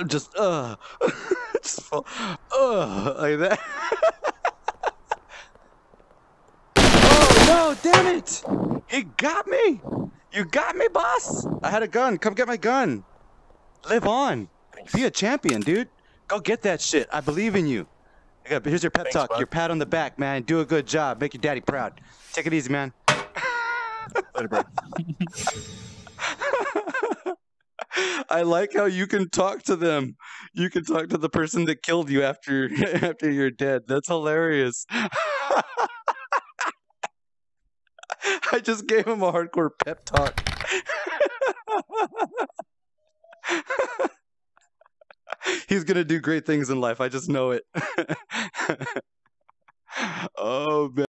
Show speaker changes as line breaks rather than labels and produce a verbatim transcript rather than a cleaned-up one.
uh, just uh, just fall, uh, like that. Oh no! Damn it! He got me! You got me, boss! I had a gun. Come get my gun. Live on. Be a champion, dude. Go get that shit. I believe in you. I got, here's your pep
Thanks,
talk.
bud.
Your pat on the back, man. Do a good job. Make your daddy proud. Take it easy, man.
Later, bro.
I like how you can talk to them. You can talk to the person that killed you after after you're dead. That's hilarious. I just gave him a hardcore pep talk. He's gonna do great things in life. I just know it. Oh man.